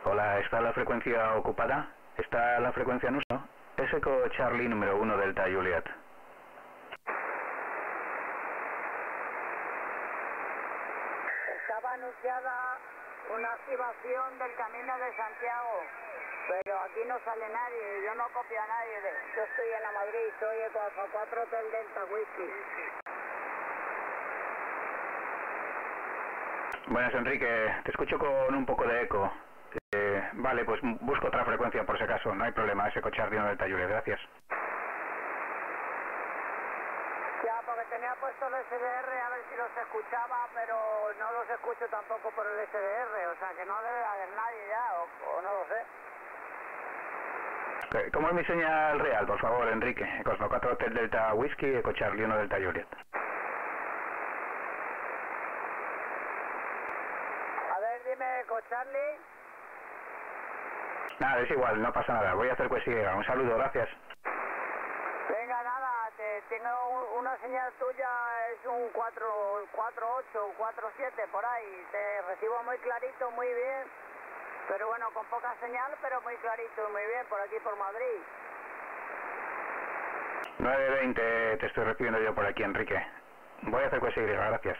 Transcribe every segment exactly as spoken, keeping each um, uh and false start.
Hola, ¿está la frecuencia ocupada? ¿Está la frecuencia en uso? Es Eco Charlie número uno Delta Juliet. Estaba anunciada una activación del Camino de Santiago, pero aquí no sale nadie, yo no copio a nadie. De, yo estoy en la Madrid, soy Eco Alfa cuatro Hotel Delta Whisky. Buenas, Enrique, te escucho con un poco de eco. Eh, vale, pues busco otra frecuencia por si acaso, no hay problema, es Eco Charlie uno Delta Juliet, gracias. Ya, porque tenía puesto el S D R a ver si los escuchaba, pero no los escucho tampoco por el S D R, o sea que no debe haber nadie ya, o, o no lo sé. ¿Cómo es mi señal real, por favor, Enrique? Eco cuatro Hotel Delta Whisky, Eco Charlie uno Delta Juliet. A ver, dime, Eco Charlie. Nada, es igual, no pasa nada, voy a hacer que siga. Un saludo, gracias. Venga, nada, te, tengo un, una señal tuya, es un cuatro ocho, cuatro siete, por ahí. Te recibo muy clarito, muy bien. Pero bueno, con poca señal, pero muy clarito y muy bien, por aquí, por Madrid. nueve veinte te estoy recibiendo yo por aquí, Enrique. Voy a hacer que siga, gracias.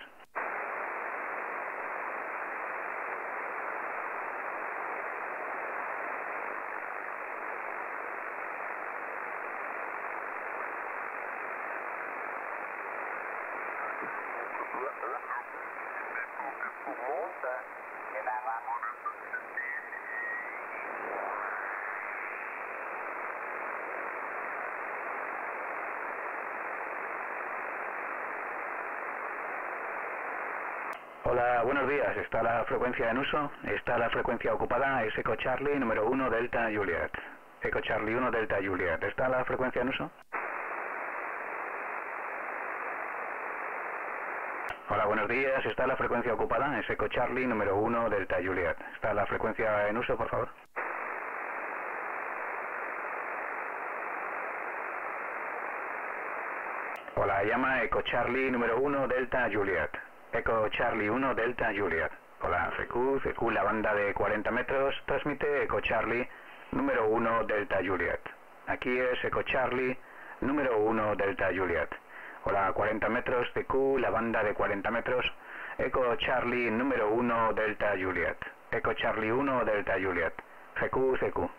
Hola, buenos días. ¿Está la frecuencia en uso? ¿Está la frecuencia ocupada? Es Eco Charlie número uno Delta Juliet. Eco Charlie uno Delta Juliet. ¿Está la frecuencia en uso? Hola, buenos días. ¿Está la frecuencia ocupada? Es Eco Charlie número uno Delta Juliet. ¿Está la frecuencia en uso, por favor? Hola, llama Eco Charlie número uno Delta Juliet. Eco Charlie uno Delta Juliet. Hola, C Q, C Q, la banda de cuarenta metros, transmite Eco Charlie número uno Delta Juliet. Aquí es Eco Charlie número uno Delta Juliet. Hola, cuarenta metros, C Q, la banda de cuarenta metros, Eco Charlie número uno Delta Juliet. Eco Charlie uno Delta Juliet. C Q, C Q.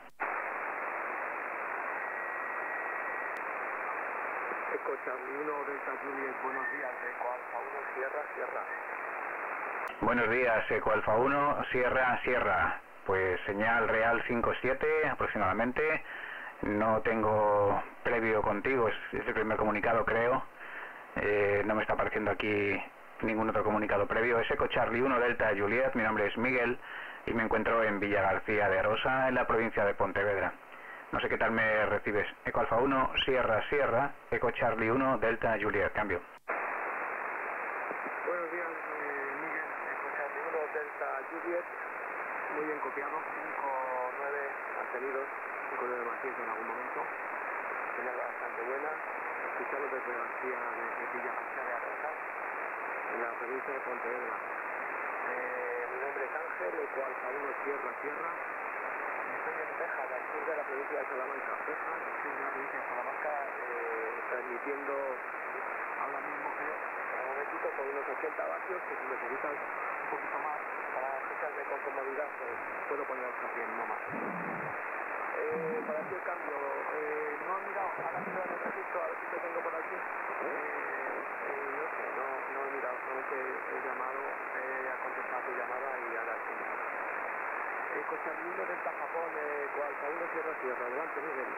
Eco Charlie uno Delta Juliet, buenos días, Eco Alfa uno, Sierra, Sierra. Buenos días, Eco Alfa uno, Sierra, Sierra. Pues señal real cinco siete aproximadamente. No tengo previo contigo, es, es el primer comunicado, creo. Eh, no me está apareciendo aquí ningún otro comunicado previo. Es Eco Charlie uno Delta Juliet, mi nombre es Miguel y me encuentro en Villa García de Arosa, en la provincia de Pontevedra. No sé qué tal me recibes. Eco Alfa uno, Sierra, Sierra, Eco Charlie uno, Delta Juliet. Cambio. Buenos días, eh, Miguel. Eco Charlie uno, Delta Juliet. Muy bien copiado. cinco nueve mantenidos. cinco nueve matiz en algún momento. Señal bastante buena. Escuchado desde García, desde Villa García de Arroza, en la provincia de Pontevedra. Eh, mi nombre es Ángel, Eco Alfa uno, Sierra, Sierra. Estoy en Béjar, al sur de la provincia de Salamanca. Béjar, al sur de la provincia de Salamanca, eh, transmitiendo ahora mismo, creo, a un momentito, con unos ochenta vatios, que si necesitas un poquito más para escucharme con comodidad, pues puedo poneros también, no más. Eh, para hacer el cambio, eh, no he mirado, ahora miro en el registro, a ver si te tengo por aquí. Eh, eh, no sé, no, no he mirado, solamente he llamado, eh, a contestar tu llamada y ahora sí. Eco Charlie uno Delta Japón, Eco Alfa uno, Sierra, Sierra. Adelante, Miguel.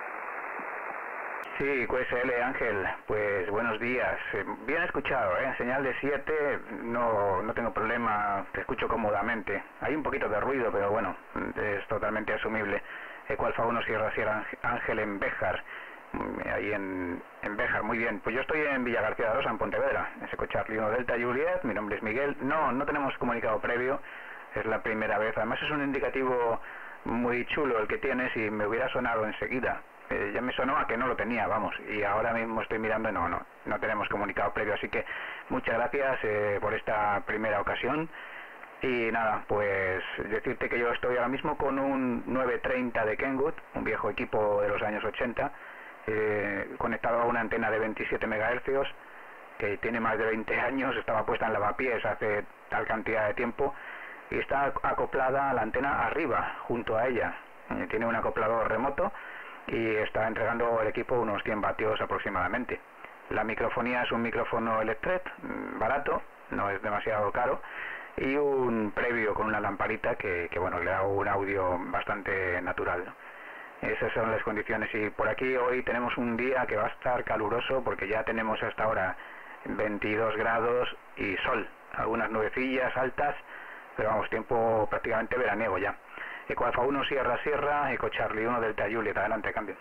Sí, Q S L Ángel, pues buenos días. Eh, bien escuchado, ¿eh? Señal de siete, no, no tengo problema, te escucho cómodamente. Hay un poquito de ruido, pero bueno, es totalmente asumible. Eco Alfa uno, Sierra, Sierra, Ángel en Béjar, ahí en, en Béjar, muy bien. Pues yo estoy en Villa García de Arosa, en Pontevedra, es Eco Charlie uno Delta Juliet, mi nombre es Miguel. No, no tenemos comunicado previo. Es la primera vez, además es un indicativo muy chulo el que tienes y me hubiera sonado enseguida. Eh, ya me sonó a que no lo tenía, vamos, y ahora mismo estoy mirando, no, no, no tenemos comunicado previo, así que muchas gracias eh, por esta primera ocasión. Y nada, pues decirte que yo estoy ahora mismo con un nueve treinta de Kenwood, un viejo equipo de los años ochenta, eh, conectado a una antena de veintisiete megahercios, que tiene más de veinte años, estaba puesta en lavapiés hace tal cantidad de tiempo, y está acoplada a la antena arriba, junto a ella. Eh, tiene un acoplador remoto y está entregando el equipo unos cien vatios aproximadamente. La microfonía es un micrófono Electret, barato, no es demasiado caro, y un previo con una lamparita que, que bueno, le da un audio bastante natural, ¿no? Esas son las condiciones. Y por aquí hoy tenemos un día que va a estar caluroso porque ya tenemos hasta ahora veintidós grados y sol, algunas nubecillas altas, pero vamos, tiempo prácticamente veraniego ya. Eco Alfa uno Sierra Sierra, Eco Charlie uno Delta Juliet, adelante, cambio.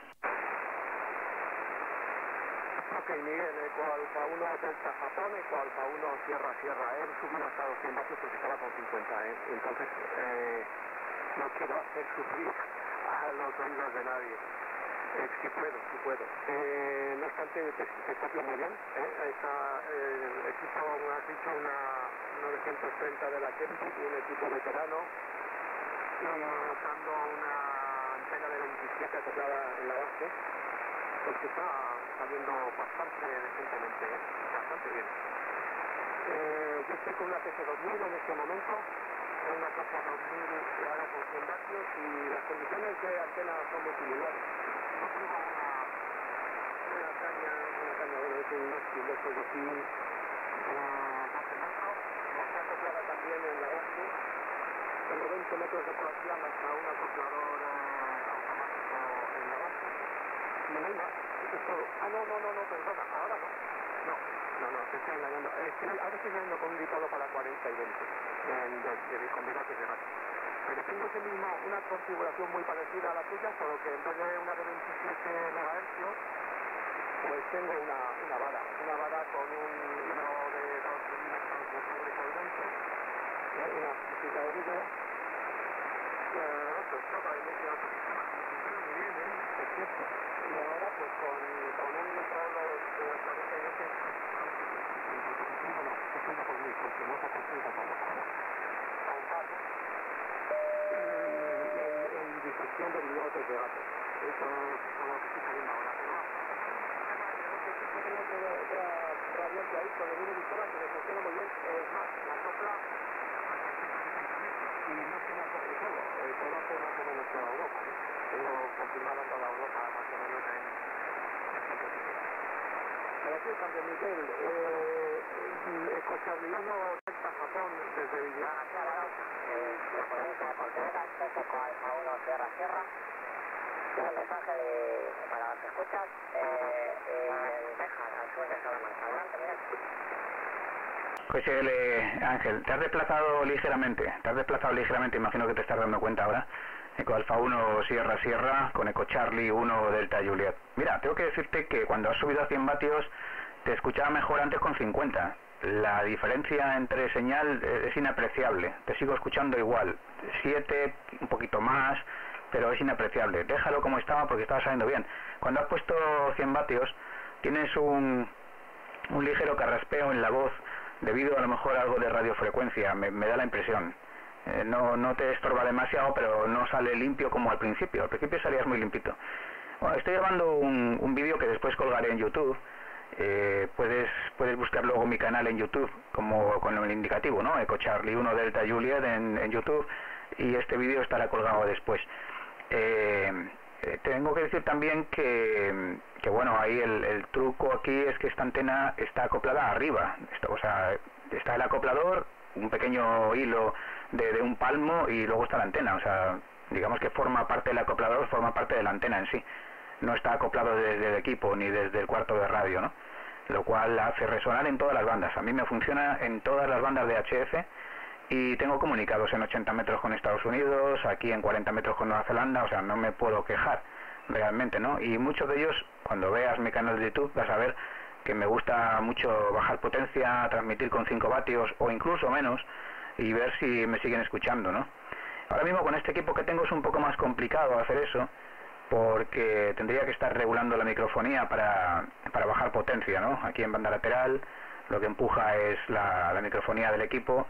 Ok, Miguel, Eco Alfa uno Delta Japón, Eco Alfa uno Sierra Sierra, él subió hasta los cien vatios porque estaba con cincuenta, ¿eh? Entonces eh, no quiero hacer sufrir a los oídos de nadie. Eh, si puedo, si puedo. Eh, no obstante, te, te copio muy bien. ¿eh? Está, eh, el equipo, me has dicho, una novecientos treinta de la Kenwood, un equipo veterano, y usando una antena de veintisiete acoplada en la base, pues que está saliendo bastante decentemente, ¿eh? Bastante bien. Eh, yo estoy con una T C dos mil en este momento, una T C dos mil que haga con cien vatios, y las condiciones de antena son muy similares. No tengo una, una caña, una caña, bueno, es un mástil de estos de aquí, doce metros, está acoplada también en la base, como veinte metros de coaxial hasta un acoplador eh, automático en la base. No hay más, eso es todo. Ah, no, no, no, no, perdona, ahora no. No, no, no, te estoy engañando. Estoy, ahora estoy engañando con un dipolo para cuarenta y veinte, en, de, de, de combinatos de gato. Pero tengo ese mismo, una configuración muy parecida a la tuya, solo que en vez de una de veintisiete megahercios, pues tengo una, una vara, una vara con un hilo de dos milímetros de cobre colgante, una cita de vídeo, eh, pues todo el medio de sistema, que funciona muy bien, ¿eh? Es cierto. Y ahora pues con, con un dipolo de cuarenta y veinte, no, sesenta por mil, porque no se sesenta por mil, con paso, en disección de bigotes de gato. Eso es lo que estoy saliendo ahora. Pero no, tengo otra radiante ahí con el mismo discola que me funciona muy bien. Es más, la sopla y no es que me acople solo, eh, puedo hacer más o menos toda Europa, ¿eh? Tengo confirmado toda Europa más o menos en esta posición. Para ti, también Miguel, eh, Eco Charlie uno Delta Japón desde Villana. Eh, por provincia de Pontevedra, Eco Alfa uno Sierra Sierra. Un mensaje de, para las escuchas, eh, en Texas, al sur de Salamanca. Adelante, Miguel. Pues el, Ángel, te has desplazado ligeramente, te has desplazado ligeramente, imagino que te estás dando cuenta ahora. Eco Alfa uno Sierra Sierra con Eco Charlie uno Delta Juliet. Mira, tengo que decirte que cuando has subido a cien vatios te escuchaba mejor antes con cincuenta. La diferencia entre señal es inapreciable, te sigo escuchando igual, siete, un poquito más, pero es inapreciable. Déjalo como estaba porque estaba saliendo bien. Cuando has puesto cien vatios tienes un, un ligero carraspeo en la voz, debido a lo mejor a algo de radiofrecuencia, me, me da la impresión. Eh, no, no te estorba demasiado, pero no sale limpio como al principio. Al principio salías muy limpito. Bueno, estoy grabando un, un vídeo que después colgaré en YouTube. Eh, puedes puedes buscar luego mi canal en YouTube como con el indicativo, ¿no? Eco Charlie uno Delta Juliet en, en YouTube, y este vídeo estará colgado después. Eh, eh, tengo que decir también que, que bueno, ahí el, el truco aquí es que esta antena está acoplada arriba. Esto, o sea, está el acoplador, un pequeño hilo de, de un palmo, y luego está la antena. O sea, digamos que forma parte del acoplador, forma parte de la antena en sí. No está acoplado desde el equipo ni desde el cuarto de radio, ¿no? Lo cual hace resonar en todas las bandas. A mí me funciona en todas las bandas de H F, y tengo comunicados en ochenta metros con Estados Unidos, aquí en cuarenta metros con Nueva Zelanda. O sea, no me puedo quejar realmente, ¿no? Y muchos de ellos, cuando veas mi canal de YouTube, vas a ver que me gusta mucho bajar potencia, transmitir con cinco vatios o incluso menos, y ver si me siguen escuchando, ¿no? Ahora mismo con este equipo que tengo es un poco más complicado hacer eso, porque tendría que estar regulando la microfonía para, para bajar potencia, ¿no? Aquí en banda lateral lo que empuja es la, la microfonía del equipo,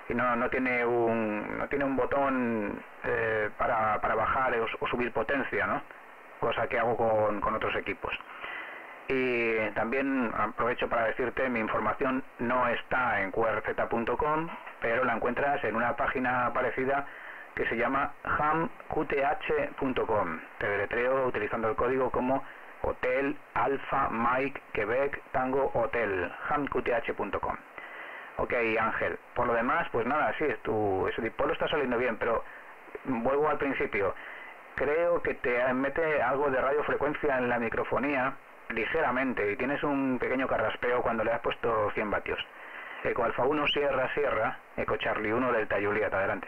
y no, no tiene un no tiene un botón eh, para, para bajar o, o subir potencia, ¿no? Cosa que hago con, con otros equipos. Y también aprovecho para decirte, mi información no está en Q R Z punto com, pero la encuentras en una página parecida que se llama ham q t h punto com. Te deletreo utilizando el código como Hotel Alpha Mike Quebec Tango Hotel, ham q t h punto com. Ok, Ángel, por lo demás, pues nada, sí, tu, ese dipolo está saliendo bien, pero vuelvo al principio. Creo que te mete algo de radiofrecuencia en la microfonía, ligeramente, y tienes un pequeño carraspeo cuando le has puesto cien vatios. Eco Alfa uno Sierra Sierra, Eco Charlie uno Delta Juliet, adelante.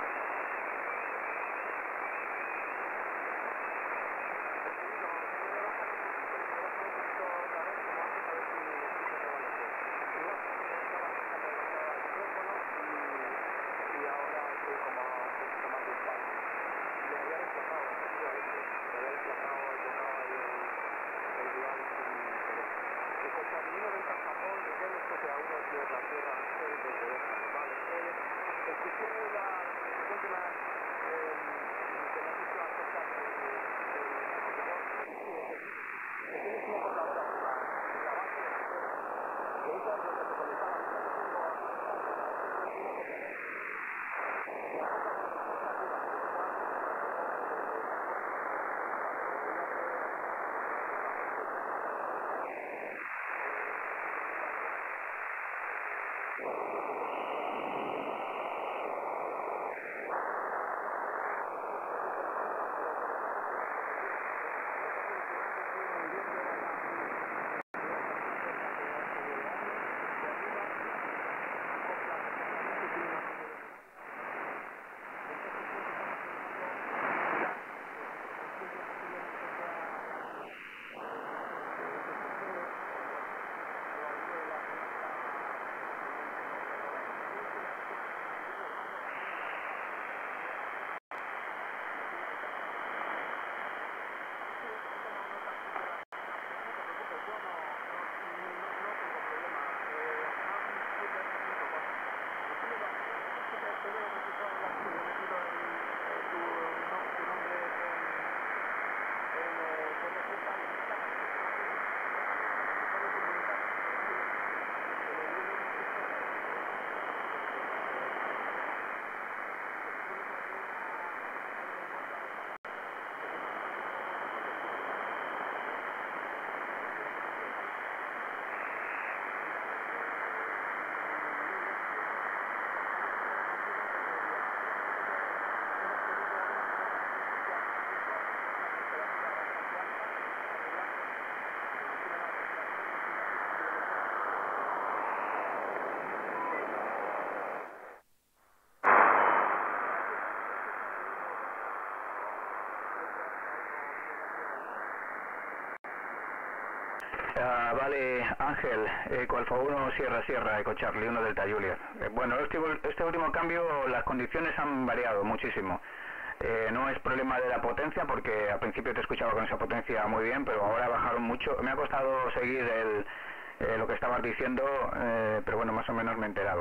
Uh, vale, Ángel, Eco Alfa uno Sierra Sierra, Eco Charlie uno Delta Juliet. Eh, bueno, este, este último cambio, las condiciones han variado muchísimo. Eh, no es problema de la potencia, porque al principio te escuchaba con esa potencia muy bien, pero ahora bajaron mucho. Me ha costado seguir el, eh, lo que estabas diciendo, eh, pero bueno, más o menos me he enterado.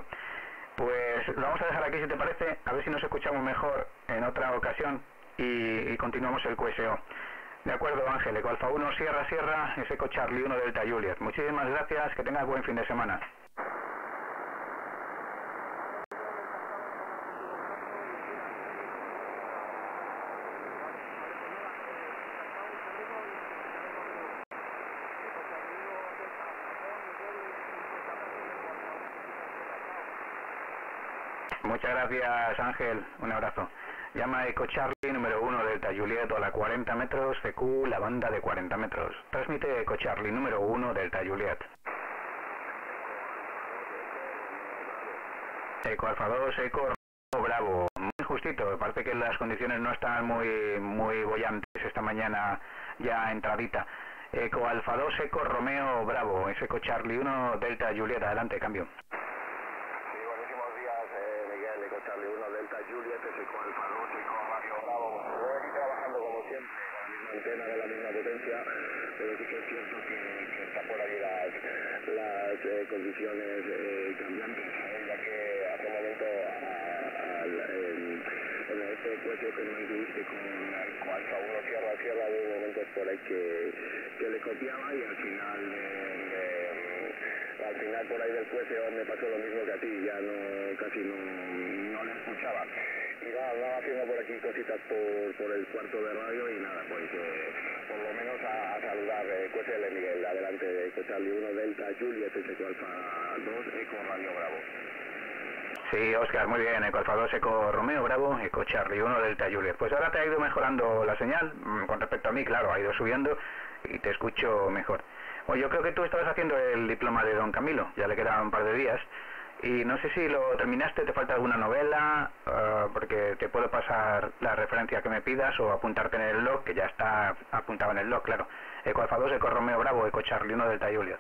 Pues lo vamos a dejar aquí, si te parece, a ver si nos escuchamos mejor en otra ocasión y, y continuamos el Q S O. De acuerdo, Ángel, Eco Alfa uno Sierra Sierra, es Eco Charlie uno Delta Juliet. Muchísimas gracias, que tengas buen fin de semana. Muchas gracias, Ángel, un abrazo. Llama Eco Charlie número uno Delta Juliet a la cuarenta metros, C Q, la banda de cuarenta metros. Transmite Eco Charlie número uno Delta Juliet. Eco Alfa dos, Eco Bravo. Muy justito, parece que las condiciones no están muy, muy bollantes esta mañana ya entradita. Eco Alfa dos, Eco Romeo Bravo, es Eco Charlie uno Delta Juliet, adelante, cambio. Charlie uno Delta Juliet, Eco Alfa dos, Eco Radio Bravo. Estoy aquí trabajando como siempre con la misma antena de la misma potencia, pero sí que es cierto que, que está por ahí las, las eh, condiciones eh, cambiantes, ¿sabes? Ya que hace un momento puse con el Alfa uno tierra a tierra, hubo momentos por ahí que, que le copiaba y al final de, de, al final por ahí del juez me pasó lo mismo que a ti, ya no casi no, no le escuchaba. Y nada, andaba haciendo por aquí cositas por, por el cuarto de radio y nada, pues eh, por lo menos a, a saludar, eh, Q S L Miguel, adelante, Eco Charlie uno Delta Juliet, Eco Alfa dos, Eco Radio Bravo. Sí, Óscar, muy bien, Eco Alfa dos, Eco Romeo Bravo, Eco Charlie uno Delta Juliet. Pues ahora te ha ido mejorando la señal, con respecto a mí, claro, ha ido subiendo y te escucho mejor. Bueno, yo creo que tú estabas haciendo el diploma de Don Camilo, ya le quedaban un par de días. Y no sé si lo terminaste, te falta alguna novela, uh, porque te puedo pasar la referencia que me pidas o apuntarte en el log, que ya está apuntado en el log, claro. Eco Alfa dos, Eco Romeo Bravo, Eco Charlie uno Delta Juliet.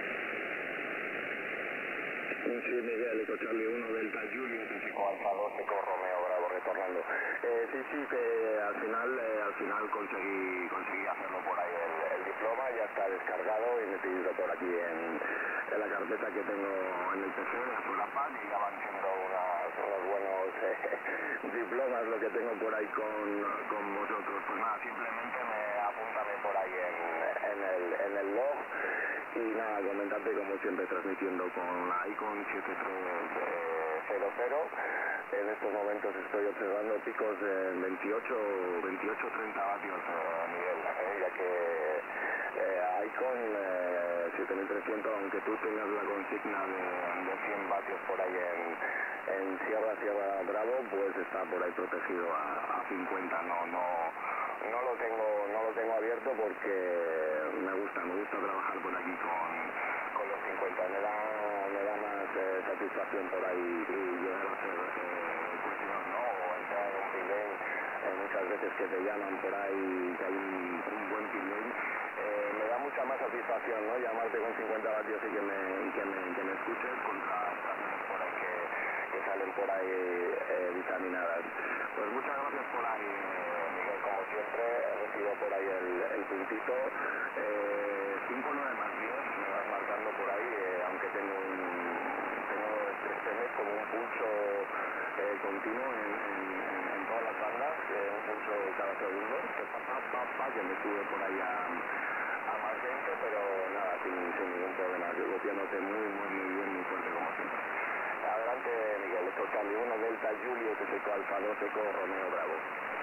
Sí, Miguel, Eco Charlie uno Delta Juliet, Eco Alfa dos, Eco Romeo Bravo, retornando. Eh, sí, sí, que al final, eh, al final conseguí, conseguí hacerlo por ahí el, el diploma, ya está descargado y me he pedido por aquí en, en la carpeta que tengo en el P C de Azulapan y ya van siendo unas, unos buenos eh, diplomas lo que tengo por ahí con, con vosotros. Pues nada, simplemente me apúntame por ahí en, en, el, en el log y nada, comentarte como siempre transmitiendo con la Icon siete tres cero cero. En estos momentos estoy observando picos de veintiocho treinta vatios, eh, Miguel, eh, ya que eh, Icon eh, siete mil trescientos, aunque tú tengas la consigna de, de cien vatios por ahí en, en Sierra Sierra Bravo, pues está por ahí protegido a, a cincuenta. No, no, no lo tengo, no lo tengo abierto porque me gusta, me gusta trabajar por aquí con, con los cincuenta. Me da, me da más eh, satisfacción por ahí y llegar a hacer eh, cuestiones, ¿no? O entrar en un pin-lane, eh, muchas veces que te llaman por ahí, que hay un, un buen pin-lane. Eh, me da mucha más satisfacción, ¿no? Llamarte con cincuenta vatios y que me, y que me, que me escuches contra estaciones por ahí que, que salen por ahí eh, vitaminadas. Pues muchas gracias por ahí, eh, Miguel, como siempre, he recibido por ahí el, el puntito. Eh, cinco nueve más diez, me vas marcando por ahí, eh, aunque tengo un, tengo este mes como un pulso eh, continuo en, en, en todas las bandas, eh, un pulso cada segundo, que pa, pa, pa, pa, que me sube por ahí a, a más veinte, pero nada, sin, sin ningún problema, yo copiándote muy, muy, muy bien, muy fuerte como siempre. Adelante, Miguel, esto Charlie uno Delta Juliet, Eco Alfa dos, Eco Romeo Bravo.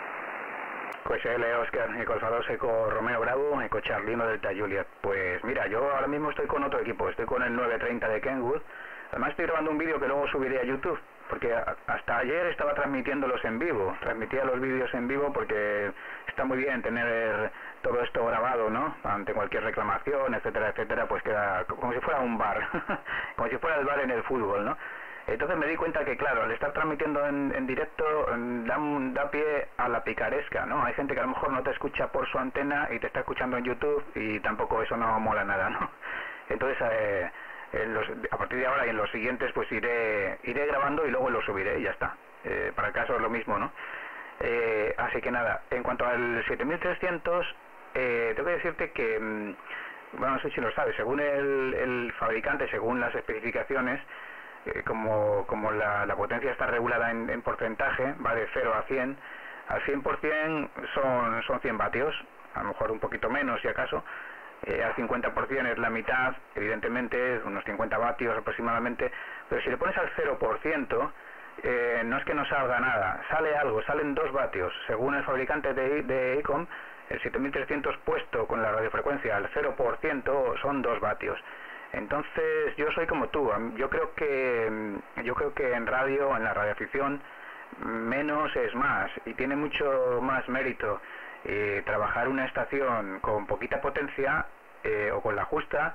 Pues L, Oscar, Eco Alfa dos, Eco Romeo Bravo, Eco Charlie uno Delta Juliet. Pues mira, yo ahora mismo estoy con otro equipo, estoy con el nueve treinta de Kenwood. Además estoy grabando un vídeo que luego subiré a YouTube, porque hasta ayer estaba transmitiéndolos en vivo, transmitía los vídeos en vivo porque está muy bien tener todo esto grabado, ¿no? Ante cualquier reclamación, etcétera, etcétera, pues queda como si fuera un bar, como si fuera el bar en el fútbol, ¿no? Entonces me di cuenta que, claro, al estar transmitiendo en, en directo da, un, da pie a la picaresca, ¿no? Hay gente que a lo mejor no te escucha por su antena y te está escuchando en YouTube y tampoco eso no mola nada, ¿no? Entonces, eh, en los, a partir de ahora y en los siguientes pues iré iré grabando y luego lo subiré y ya está. Eh, para el caso es lo mismo, ¿no? Eh, así que nada, en cuanto al siete mil trescientos, eh, tengo que decirte que, bueno, no sé si lo sabes, según el, el fabricante, según las especificaciones, Eh, como, como la, la potencia está regulada en, en porcentaje, va de cero a cien, al cien por cien son, son cien vatios, a lo mejor un poquito menos si acaso, eh, al cincuenta por cien es la mitad, evidentemente, unos cincuenta vatios aproximadamente, pero si le pones al cero por ciento, eh, no es que no salga nada, sale algo, salen dos vatios, según el fabricante de, de Icom, el siete mil trescientos puesto con la radiofrecuencia al cero por ciento son dos vatios. Entonces yo soy como tú, yo creo que yo creo que en radio, en la radioafición, menos es más y tiene mucho más mérito eh, trabajar una estación con poquita potencia eh, o con la justa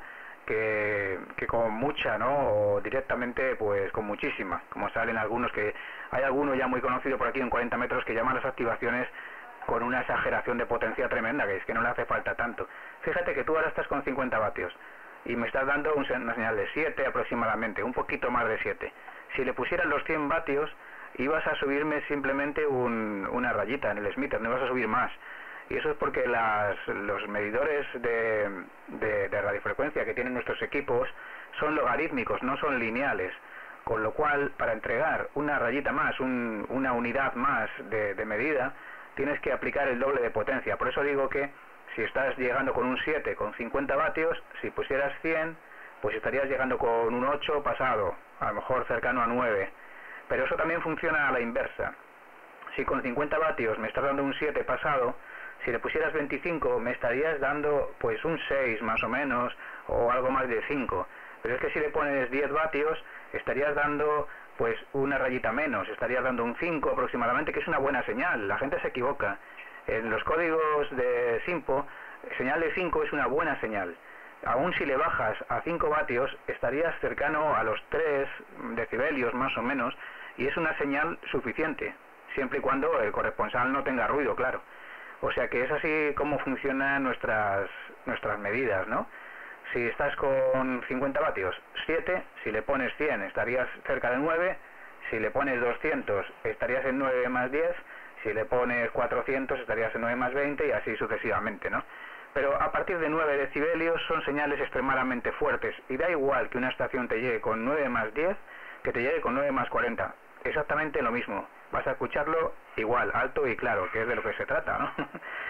que, que con mucha, ¿no? O directamente pues con muchísima, como salen algunos, que hay alguno ya muy conocido por aquí en cuarenta metros que llaman las activaciones con una exageración de potencia tremenda, que es que no le hace falta tanto. Fíjate que tú ahora estás con cincuenta vatios y me estás dando un, una señal de siete aproximadamente, un poquito más de siete. Si le pusieran los cien vatios, ibas a subirme simplemente un, una rayita en el Smitter, no ibas a subir más. Y eso es porque las, los medidores de, de, de radiofrecuencia que tienen nuestros equipos son logarítmicos, no son lineales. Con lo cual, para entregar una rayita más, un, una unidad más de, de medida, tienes que aplicar el doble de potencia. Por eso digo que si estás llegando con un siete con cincuenta vatios, si pusieras cien, pues estarías llegando con un ocho pasado, a lo mejor cercano a nueve. Pero eso también funciona a la inversa. Si con cincuenta vatios me estás dando un siete pasado, si le pusieras veinticinco me estarías dando pues un seis más o menos, o algo más de cinco. Pero es que si le pones diez vatios, estarías dando pues una rayita menos, estarías dando un cinco aproximadamente, que es una buena señal. La gente se equivoca. En los códigos de SINPO, señal de cinco es una buena señal. Aún si le bajas a cinco vatios, estarías cercano a los tres decibelios más o menos, y es una señal suficiente, siempre y cuando el corresponsal no tenga ruido, claro. O sea que es así como funcionan nuestras, nuestras medidas, ¿no? Si estás con cincuenta vatios, siete, si le pones cien estarías cerca de nueve, si le pones doscientos estarías en nueve más diez, si le pones cuatrocientos estarías en nueve más veinte y así sucesivamente, ¿no? Pero a partir de nueve decibelios son señales extremadamente fuertes y da igual que una estación te llegue con nueve más diez que te llegue con nueve más cuarenta, exactamente lo mismo, vas a escucharlo igual, alto y claro, que es de lo que se trata, ¿no?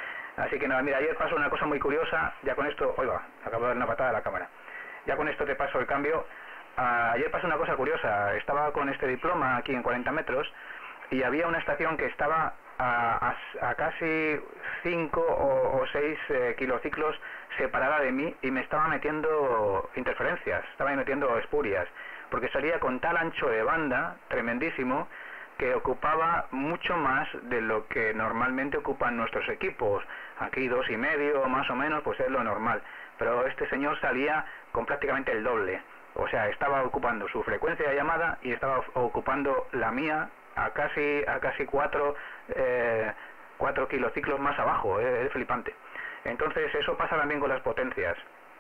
Así que nada, mira, ayer pasó una cosa muy curiosa, ya con esto, oiga, acabo de dar una patada a la cámara, ya con esto te paso el cambio. Uh, ayer pasó una cosa curiosa, estaba con este diploma aquí en cuarenta metros y había una estación que estaba a, a, a casi cinco o seis eh, kilociclos separada de mí y me estaba metiendo interferencias, estaba metiendo espurias, porque salía con tal ancho de banda, tremendísimo, que ocupaba mucho más de lo que normalmente ocupan nuestros equipos. Aquí dos y medio más o menos, pues es lo normal, pero este señor salía con prácticamente el doble. O sea, estaba ocupando su frecuencia de llamada y estaba ocupando la mía a casi a casi cuatro, eh, cuatro kilociclos más abajo. Eh, es flipante. Entonces eso pasa también con las potencias.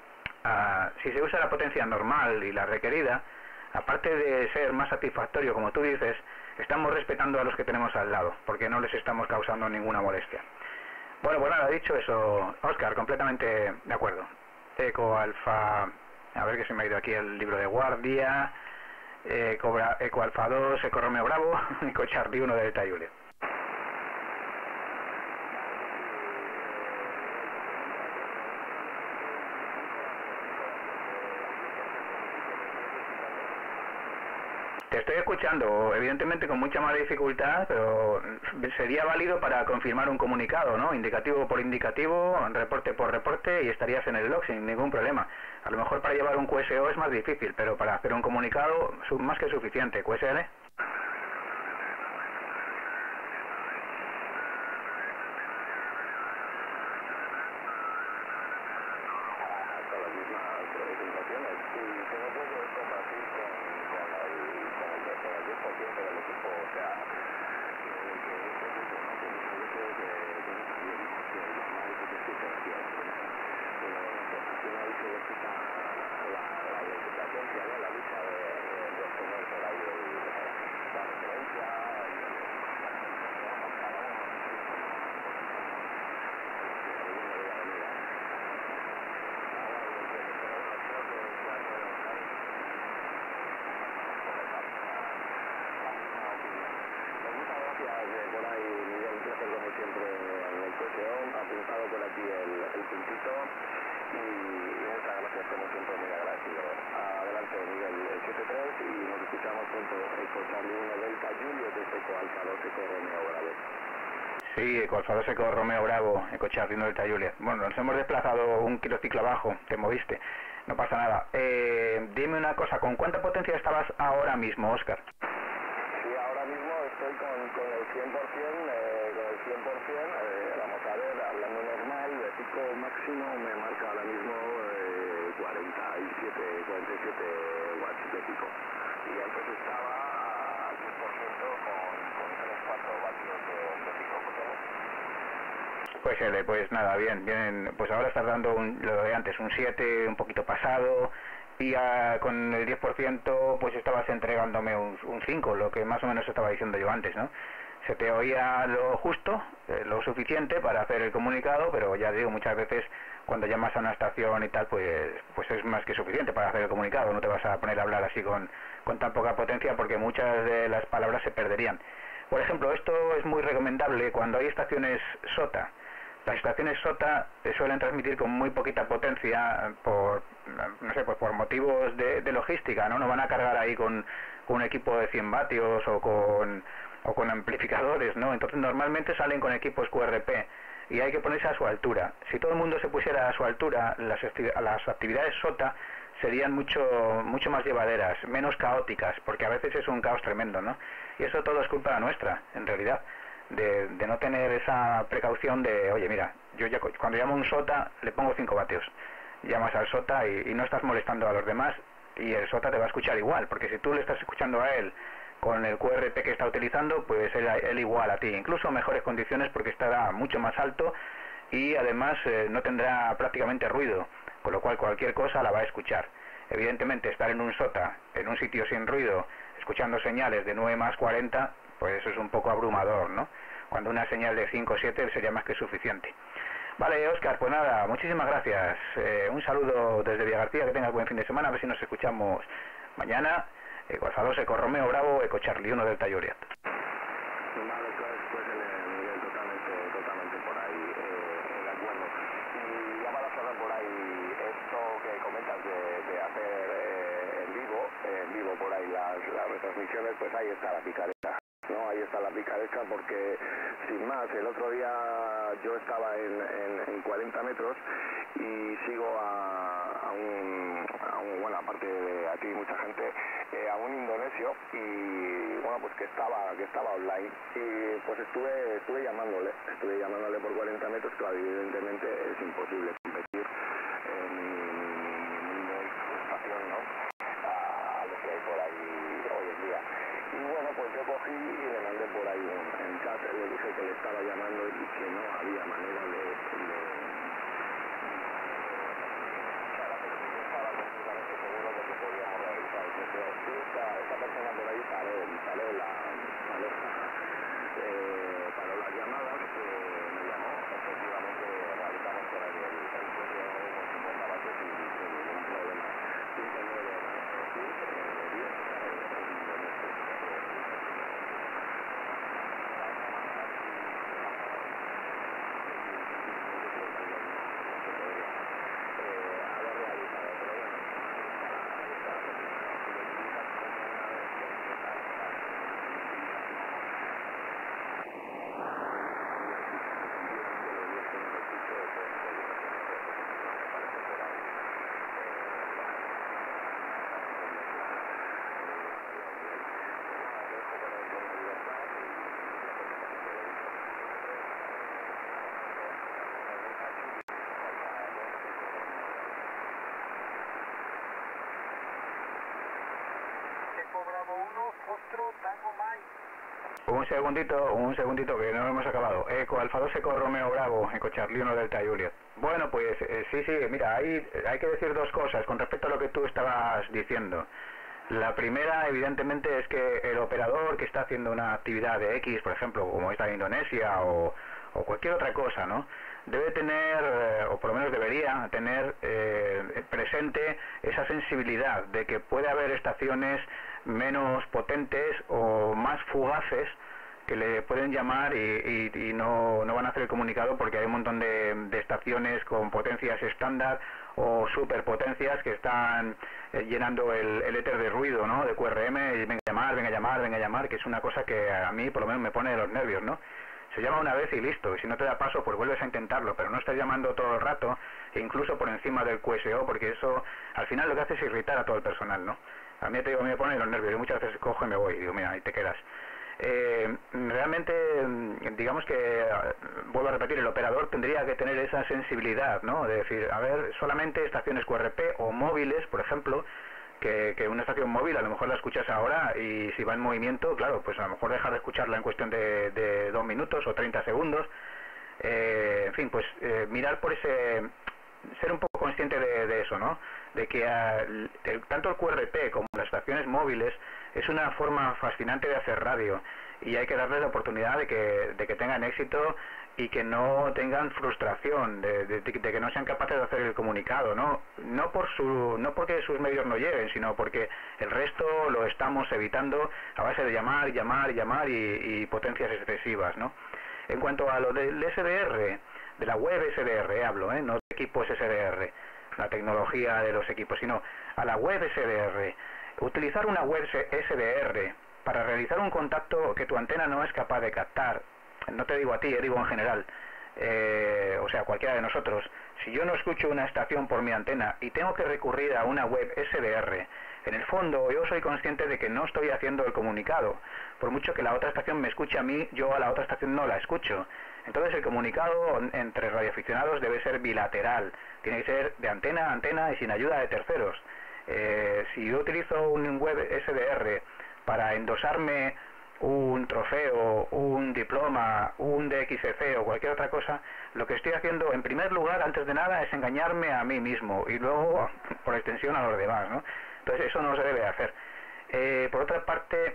Ah, si se usa la potencia normal y la requerida, aparte de ser más satisfactorio, como tú dices, estamos respetando a los que tenemos al lado, porque no les estamos causando ninguna molestia. Bueno, pues nada, dicho eso, Óscar, completamente de acuerdo. Eco Alfa, a ver que se me ha ido aquí el libro de guardia, Eco, Eco Alfa dos, Eco Romeo Bravo, Eco Charlie uno de Delta Juliet. Te estoy escuchando, evidentemente con mucha más dificultad, pero sería válido para confirmar un comunicado, ¿no? Indicativo por indicativo, reporte por reporte y estarías en el log sin ningún problema. A lo mejor para llevar un Q S O es más difícil, pero para hacer un comunicado más que suficiente. ¿Q S L? Sí, Eco Alfa dos, Eco Romeo Bravo, Eco Charlie uno Delta Juliet. Bueno, nos hemos desplazado un kilociclo abajo, te moviste, no pasa nada. Eh, dime una cosa, ¿con cuánta potencia estabas ahora mismo, Óscar? Sí, ahora mismo estoy con, con el cien por cien, eh, con el cien por cien, eh, vamos a ver, hablando normal, de pico máximo me marca ahora mismo eh, cuarenta y siete, cuarenta y siete watts de pico. Y antes estaba al cien por ciento con, con tres cuatro vatios de, de pico. Pues, eh, pues nada, bien, bien, pues ahora estás dando un, lo de antes, un siete, un poquito pasado, y uh, con el diez por ciento pues estabas entregándome un, un cinco, lo que más o menos estaba diciendo yo antes, ¿no? Se te oía lo justo, eh, lo suficiente para hacer el comunicado, pero ya digo, muchas veces cuando llamas a una estación y tal, pues pues es más que suficiente para hacer el comunicado, no te vas a poner a hablar así con, con tan poca potencia porque muchas de las palabras se perderían. Por ejemplo, esto es muy recomendable cuando hay estaciones SOTA. Las estaciones SOTA suelen transmitir con muy poquita potencia por, no sé, pues por motivos de, de logística, ¿no? No van a cargar ahí con, con un equipo de cien vatios o con, o con amplificadores, ¿no? Entonces normalmente salen con equipos Q R P y hay que ponerse a su altura. Si todo el mundo se pusiera a su altura, las, las actividades SOTA serían mucho mucho más llevaderas, menos caóticas, porque a veces es un caos tremendo, ¿no? Y eso todo es culpa nuestra, en realidad. De, de no tener esa precaución de, oye, mira, yo ya cuando llamo a un SOTA le pongo cinco vatios, llamas al SOTA y, y no estás molestando a los demás y el SOTA te va a escuchar igual, porque si tú le estás escuchando a él con el Q R P que está utilizando, pues él, él igual a ti, incluso en mejores condiciones porque estará mucho más alto y además eh, no tendrá prácticamente ruido, con lo cual cualquier cosa la va a escuchar. Evidentemente estar en un SOTA, en un sitio sin ruido, escuchando señales de nueve más cuarenta, pues eso es un poco abrumador, ¿no? Cuando una señal de cinco o siete sería más que suficiente. Vale, Óscar, pues nada, muchísimas gracias. Eh, un saludo desde Villagarcía, que tengas buen fin de semana, a ver si nos escuchamos mañana. Eco Alfa dos, Eco Romeo Bravo, Eco Charlie uno Delta Juliet. Vale, pues el Miguel, totalmente, totalmente por ahí, eh, de acuerdo. Y ya para cerrar por ahí esto que comentas de, de hacer eh, en vivo, eh, en vivo por ahí las, las retransmisiones, pues ahí está la picaresca. No, ahí está la picaresca porque, sin más, el otro día yo estaba en, en, en cuarenta metros y sigo a, a, un, a un, bueno, aparte de aquí mucha gente, eh, a un indonesio y, bueno, pues que estaba que estaba online y pues estuve estuve llamándole, estuve llamándole por cuarenta metros, claro, evidentemente es imposible competir en mi estación, ¿no? A lo que hay por ahí hoy en día. Y bueno, pues yo cogí y le mandé por ahí un, en chat, le dije que le estaba llamando y que no había manera de... de... Claro, pero yo estaba completamente seguro de que podíamos realizar el deseo. Sí, esta, esta persona por ahí paró, paró la... paró, eh, paró las llamadas, que me llamó, efectivamente realizamos por ahí el, el precio de unos cincuenta vatios sin ningún problema. cinco nueve diez Un segundito, un segundito que no hemos acabado. Eco Alfa dos, Eco Romeo Bravo, Eco Charlie uno Delta Juliet. Bueno, pues eh, sí, sí, mira, hay, hay que decir dos cosas con respecto a lo que tú estabas diciendo. La primera, evidentemente, es que el operador que está haciendo una actividad de X, por ejemplo, como esta en Indonesia o, o cualquier otra cosa, ¿no? Debe tener, eh, o por lo menos debería tener eh, presente esa sensibilidad de que puede haber estaciones menos potentes o más fugaces que le pueden llamar y, y, y no, no van a hacer el comunicado porque hay un montón de, de estaciones con potencias estándar o superpotencias que están eh, llenando el, el éter de ruido, ¿no? De Q R M y venga a llamar, venga a llamar, venga a llamar, que es una cosa que a mí por lo menos me pone de los nervios, ¿no? Se llama una vez y listo, y si no te da paso pues vuelves a intentarlo, pero no estás llamando todo el rato, e incluso por encima del Q S O, porque eso al final lo que hace es irritar a todo el personal, ¿no? A mí te digo, me pone de los nervios, y muchas veces cojo y me voy, y digo, mira, ahí te quedas. Eh, realmente, digamos que, vuelvo a repetir, el operador tendría que tener esa sensibilidad, ¿no? De decir, a ver, solamente estaciones Q R P o móviles, por ejemplo, que, que una estación móvil a lo mejor la escuchas ahora y si va en movimiento, claro, pues a lo mejor dejar de escucharla en cuestión de, de dos minutos o treinta segundos. Eh, en fin, pues eh, mirar por ese... ser un poco consciente de, de eso, ¿no? De que uh, el, tanto el Q R P como las estaciones móviles es una forma fascinante de hacer radio y hay que darles la oportunidad de que, de que tengan éxito y que no tengan frustración de, de, de que no sean capaces de hacer el comunicado, no no por su no porque sus medios no lleguen, sino porque el resto lo estamos evitando a base de llamar, llamar, llamar y, y potencias excesivas, ¿no? En cuanto a lo del S D R, de la web S D R hablo, ¿eh? No de equipos S D R, la tecnología de los equipos, sino a la web S D R. Utilizar una web S D R para realizar un contacto que tu antena no es capaz de captar, no te digo a ti, digo en general, eh, o sea, cualquiera de nosotros, si yo no escucho una estación por mi antena y tengo que recurrir a una web S D R, en el fondo yo soy consciente de que no estoy haciendo el comunicado, por mucho que la otra estación me escuche a mí, yo a la otra estación no la escucho. Entonces el comunicado entre radioaficionados debe ser bilateral, tiene que ser de antena a antena y sin ayuda de terceros. Eh, si yo utilizo un web S D R para endosarme un trofeo, un diploma, un D X C o cualquier otra cosa, lo que estoy haciendo en primer lugar, antes de nada, es engañarme a mí mismo y luego, por extensión, a los demás, ¿no? Entonces eso no se debe hacer. Eh, por otra parte,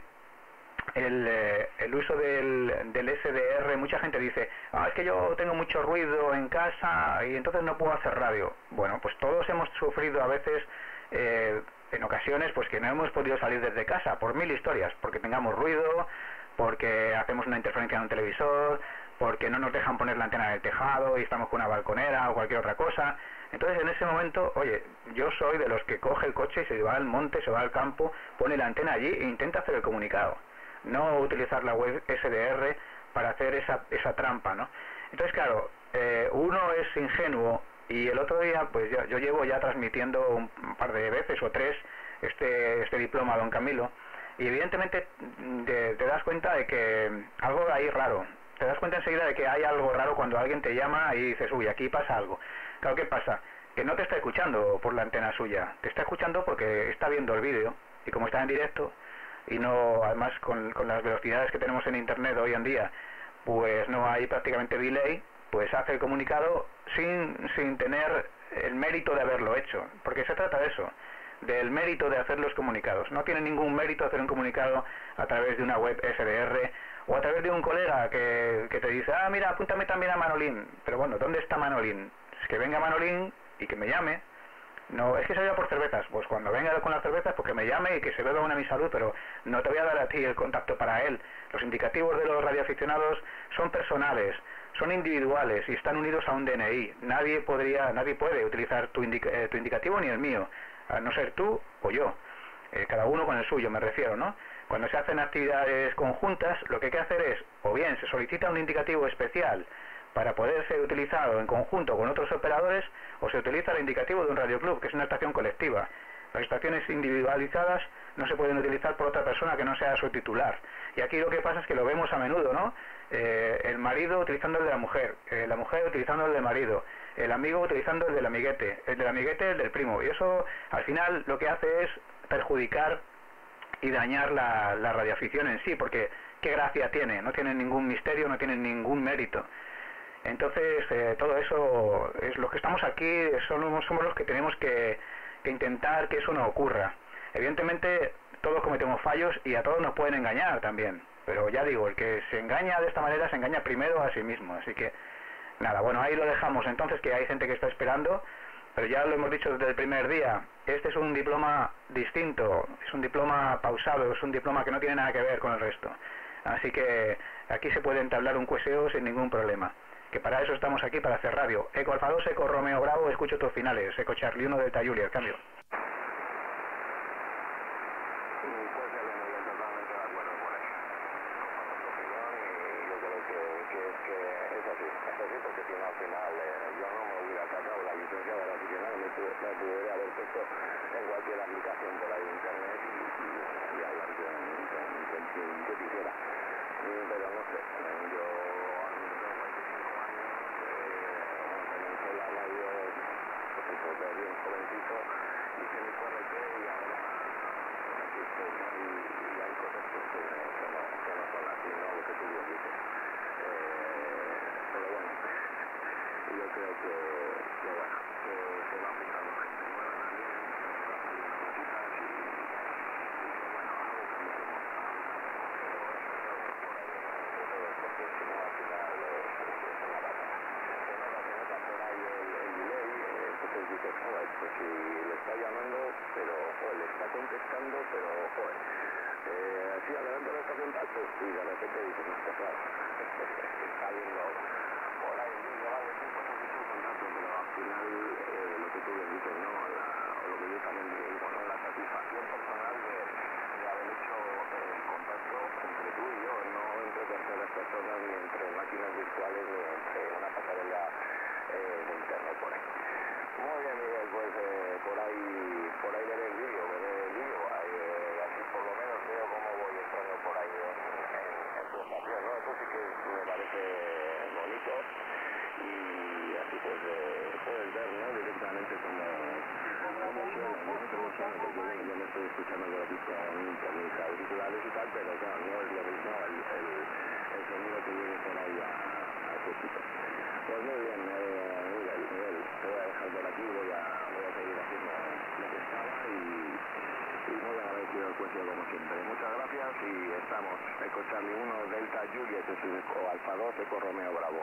el, eh, el uso del, del S D R, mucha gente dice, ah, es que yo tengo mucho ruido en casa y entonces no puedo hacer radio. Bueno, pues todos hemos sufrido a veces, eh, en ocasiones, pues que no hemos podido salir desde casa por mil historias, porque tengamos ruido, porque hacemos una interferencia en un televisor, porque no nos dejan poner la antena en el tejado y estamos con una balconera o cualquier otra cosa. Entonces en ese momento, oye, yo soy de los que coge el coche y se va al monte, se va al campo, pone la antena allí e intenta hacer el comunicado, no utilizar la web S D R para hacer esa, esa trampa, ¿no? Entonces claro, eh, uno es ingenuo. Y el otro día, pues yo, yo llevo ya transmitiendo un par de veces o tres este, este diploma a don Camilo, y evidentemente te, te das cuenta de que algo hay raro, te das cuenta enseguida de que hay algo raro cuando alguien te llama y dices, uy, aquí pasa algo. Claro, ¿qué pasa? Que no te está escuchando por la antena suya, te está escuchando porque está viendo el vídeo, y como está en directo, y no, además con, con las velocidades que tenemos en internet hoy en día, pues no hay prácticamente delay, pues hace el comunicado sin, sin tener el mérito de haberlo hecho, porque se trata de eso, del mérito de hacer los comunicados. No tiene ningún mérito hacer un comunicado a través de una web S D R o a través de un colega que, que te dice, ah, mira, apúntame también a Manolín. Pero bueno, ¿dónde está Manolín? Es que venga Manolín y que me llame. No, es que se vaya por cervezas. Pues cuando venga con las cervezas, pues que me llame y que se beba una a mi salud, pero no te voy a dar a ti el contacto para él. Los indicativos de los radioaficionados son personales, son individuales y están unidos a un D N I. Nadie podría, nadie puede utilizar tu, indica, eh, tu indicativo ni el mío, a no ser tú o yo. Eh, cada uno con el suyo, me refiero, ¿no? Cuando se hacen actividades conjuntas, lo que hay que hacer es, o bien se solicita un indicativo especial para poder ser utilizado en conjunto con otros operadores, o se utiliza el indicativo de un radioclub, que es una estación colectiva. Las estaciones individualizadas no se pueden utilizar por otra persona que no sea su titular. Y aquí lo que pasa es que lo vemos a menudo, ¿no? Eh, el marido utilizando el de la mujer, eh, la mujer utilizando el del marido, el amigo utilizando el del amiguete, el del amiguete el del primo. Y eso al final lo que hace es perjudicar y dañar la, la radioafición en sí, porque qué gracia tiene, no tiene ningún misterio, no tiene ningún mérito. Entonces eh, todo eso es los que estamos aquí, somos, somos los que tenemos que, que intentar que eso no ocurra. Evidentemente todos cometemos fallos y a todos nos pueden engañar también, pero ya digo, el que se engaña de esta manera se engaña primero a sí mismo. Así que nada, bueno, ahí lo dejamos entonces, que hay gente que está esperando, pero ya lo hemos dicho desde el primer día, este es un diploma distinto, es un diploma pausado, es un diploma que no tiene nada que ver con el resto. Así que aquí se puede entablar un cueseo sin ningún problema, que para eso estamos aquí, para hacer radio. Eco Alfa dos, Eco Romeo Bravo, escucho tus finales. Eco Charlie uno, Delta Julia, el cambio. En cualquier aplicación por ahí de internet y, y, y hablar con, con, con quien yo quisiera. Pero no sé, yo a mí tengo veinticinco años, eh, comencé la radio, pues eso, de bien jovencito, hice mi Q R T y ahora aquí estoy, ¿no? Y, y hay cosas pues, que, que, no, que no son así, ¿no? Lo que tú bien dices. Eh, pero bueno, yo creo que, que bueno, que se va apuntando gente nueva también. Porque si no al final eh, es una dices, joder, pues si le está llamando, pero, joder, le está contestando, pero, joder, eh, sí, adelante la estación tal, pues, y de repente dices, no, pues claro, está viendo por ahí, vale, sí, pues has hecho el contacto, pero al final, eh, lo que tú le dices, ¿no? La, o lo que yo también le digo, ¿no? La satisfacción personal de, de haber hecho el contacto entre tú y yo, no entre terceras personas, ni entre máquinas virtuales, ni entre una pasarela eh, de internet por ahí. Muy bien, Miguel, pues eh, por ahí por ahí veré el vídeo, veré el vídeo, eh, así por lo menos veo cómo voy entrando por ahí en, en, en tu estación, ¿no? Eso sí que me parece bonito y así pues eh, puedes ver, ¿no? Directamente cómo, cómo suena, ¿no? Cómo suena, porque bueno, yo me estoy escuchando por aquí con, con mis auriculares y tal, pero claro, no es lo mismo el, el, el sonido que viene por ahí a, a tu equipo. Pues muy bien, eh, Miguel, Miguel, te voy a dejar por aquí, voy a, voy a seguir haciendo lo que estaba y, y muy agradecido el juicio como siempre. Muchas gracias y estamos, Eco Charlie uno, Delta Juliet, o Alfa dos, Eco Romeo Bravo.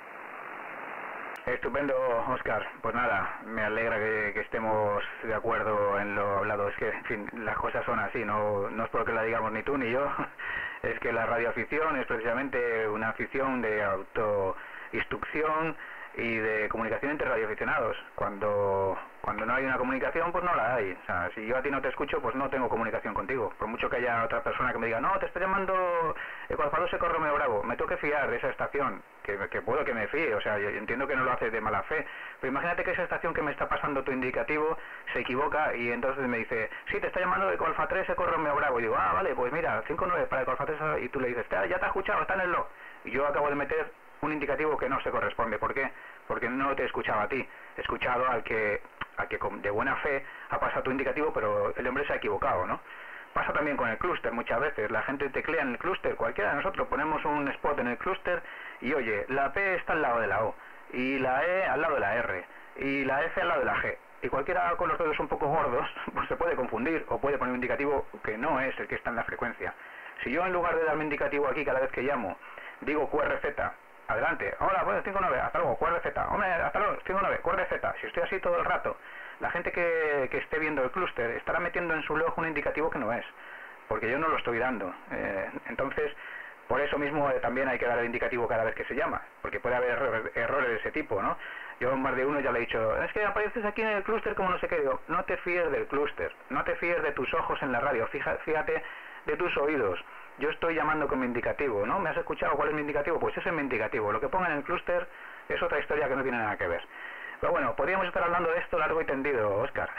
Estupendo, Óscar. Pues nada, me alegra que, que estemos de acuerdo en lo hablado. Es que, en fin, las cosas son así, no, no es porque la digamos ni tú ni yo, es que la radioafición es precisamente una afición de autoinstrucción y de comunicación entre radioaficionados. Cuando cuando no hay una comunicación, pues no la hay. O sea, si yo a ti no te escucho, pues no tengo comunicación contigo. Por mucho que haya otra persona que me diga, no, te estoy llamando Eco Alfa dos, Eco Romeo Bravo, me tengo que fiar de esa estación, que, que puedo que me fíe. O sea, yo entiendo que no lo hace de mala fe, pero imagínate que esa estación que me está pasando tu indicativo se equivoca y entonces me dice, sí, te está llamando Eco Alfa tres, Eco Romeo Bravo. Y digo, ah, vale, pues mira, cinco nueve para Eco Alfa tres, y tú le dices, ya te ha escuchado, está en el log. Y yo acabo de meter un indicativo que no se corresponde. ¿Por qué? Porque no te he escuchado a ti, he escuchado al que, al que de buena fe ha pasado tu indicativo, pero el hombre se ha equivocado, ¿no? Pasa también con el clúster muchas veces, la gente teclea en el clúster, cualquiera de nosotros ponemos un spot en el clúster y oye, la P está al lado de la O, y la E al lado de la R, y la F al lado de la G, y cualquiera con los dedos un poco gordos, pues se puede confundir, o puede poner un indicativo que no es el que está en la frecuencia. Si yo en lugar de darme indicativo aquí cada vez que llamo, digo Q R Z, adelante, hola, bueno, cinco nueve, hasta luego, Q R Z, hombre, hasta luego, cinco nueve, Q R Z, si estoy así todo el rato, la gente que, que esté viendo el clúster estará metiendo en su log un indicativo que no es, porque yo no lo estoy dando. Eh, entonces, por eso mismo eh, también hay que dar el indicativo cada vez que se llama, porque puede haber errores, errores de ese tipo, ¿no? Yo más de uno ya le he dicho, es que apareces aquí en el clúster como no sé qué, digo, no te fíes del clúster, no te fíes de tus ojos en la radio, fija, fíjate de tus oídos. Yo estoy llamando con mi indicativo, ¿no? ¿Me has escuchado cuál es mi indicativo? Pues ese es mi indicativo. Lo que ponga en el clúster es otra historia que no tiene nada que ver. Pero bueno, podríamos estar hablando de esto largo y tendido, Óscar.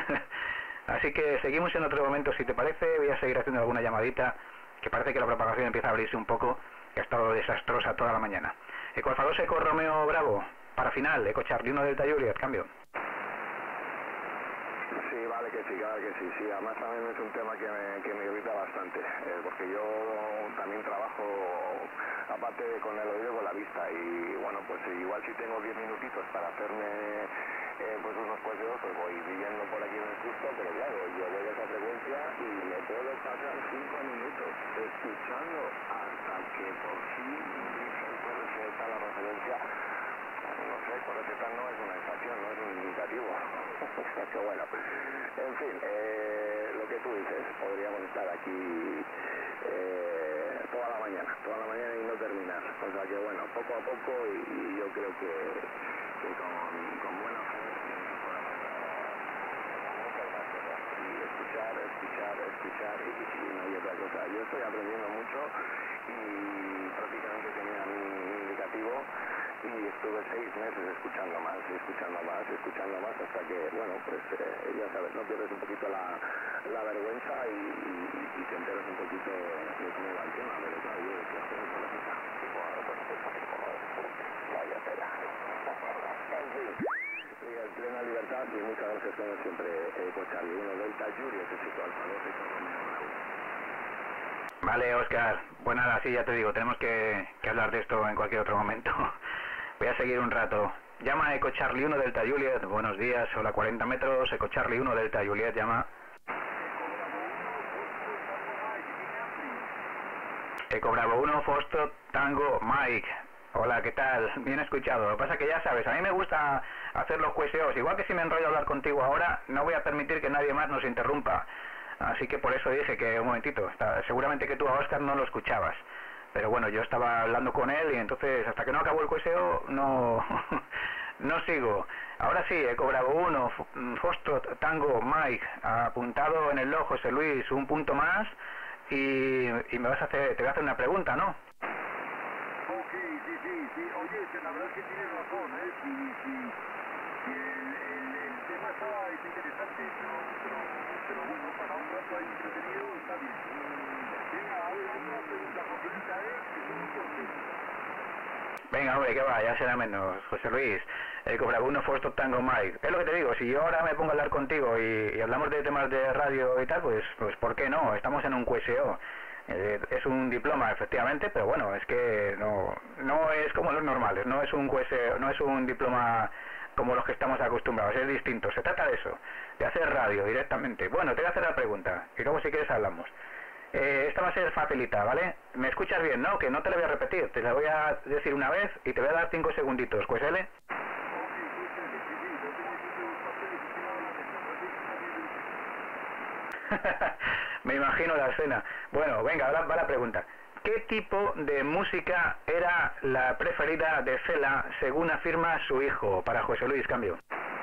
Así que seguimos en otro momento, si te parece. Voy a seguir haciendo alguna llamadita, que parece que la propagación empieza a abrirse un poco, que ha estado desastrosa toda la mañana. Eco Alfa dos, Eco Romeo Bravo. Para final, Eco Charlie uno Delta Juliet, cambio. Sí, vale que sí, claro que sí, sí, además también es un tema que me, que me irrita bastante, eh, porque yo también trabajo, aparte de con el oído, con la vista, y bueno, pues igual si tengo diez minutitos para hacerme eh, pues unos poseos, pues voy viviendo por aquí en el justo, pero claro, yo voy a esa frecuencia y me puedo pasar cinco minutos escuchando hasta que por fin dicen pues está la referencia. No sé, por eso no es una estación, no es un indicativo. Pero bueno, en fin, eh, lo que tú dices, podríamos estar aquí eh, toda la mañana, toda la mañana y no terminar. O sea que bueno, poco a poco y, y yo creo que, que con, con buena fe y escuchar, escuchar, escuchar y, y no hay otra cosa. Yo estoy aprendiendo mucho y prácticamente tenía mi indicativo y estuve seis meses escuchando más, escuchando más, escuchando más, hasta que, bueno, pues eh, ya sabes, no pierdes un poquito la, la vergüenza y, y, y te enteras un poquito de cómo va el tema, pero claro, yo decía, joder, por la puta, bueno, pues vaya tela. En fin, en plena libertad y muchas gracias como siempre, Eco Charlie uno Delta Juliet, Eco Alfa dos, Eco Romeo Bravo. Vale, Óscar, pues nada, sí, ya te digo, tenemos que, que hablar de esto en cualquier otro momento. Voy a seguir un rato. Llama a Eco Charlie uno Delta Juliet, buenos días, hola cuarenta metros, Eco Charlie uno Delta Juliet, llama. Eco Bravo uno, Foxtrot, Tango, Mike. Hola, ¿qué tal? Bien escuchado. Lo que pasa es que ya sabes, a mí me gusta hacer los cueseos. Igual que si me enrollo a hablar contigo ahora, no voy a permitir que nadie más nos interrumpa. Así que por eso dije que, un momentito, está, seguramente que tú a Óscar no lo escuchabas. Pero bueno, yo estaba hablando con él y entonces hasta que no acabó el cueseo no, no sigo. Ahora sí, Eco Bravo uno, Foxtrot Tango Mike, apuntado en el log, José Luis, un punto más y, y me vas a hacer, te voy a hacer una pregunta, ¿no? Ok, sí, sí, sí. Oye, la verdad es que tienes razón, ¿eh? Sí, sí. Sí, el, el, el tema está es interesante, pero, pero, pero bueno, para un rato ahí entretenido está bien. Venga, a ver, otra pregunta facilita, ¿eh? Que es muy cortito. Venga, hombre, que va, ya será menos, José Luis. El Cobra uno Foxtrot Tango Mike. Es lo que te digo, si yo ahora me pongo a hablar contigo y, y hablamos de temas de radio y tal, pues, pues ¿por qué no? Estamos en un Q S O. Eh, es un diploma, efectivamente, pero bueno, es que no, no es como los normales, no es un Q S O, no es un diploma como los que estamos acostumbrados, es distinto. Se trata de eso, de hacer radio directamente. Bueno, te voy a hacer la pregunta y luego si quieres hablamos. Eh, esta va a ser facilita, ¿vale? ¿Me escuchas bien, no? Que no te la voy a repetir, te la voy a decir una vez y te voy a dar cinco segunditos. ¿Pues L? Me imagino la escena. Bueno, venga, ahora va la pregunta. ¿Qué tipo de música era la preferida de Cela según afirma su hijo? Para José Luis, cambio.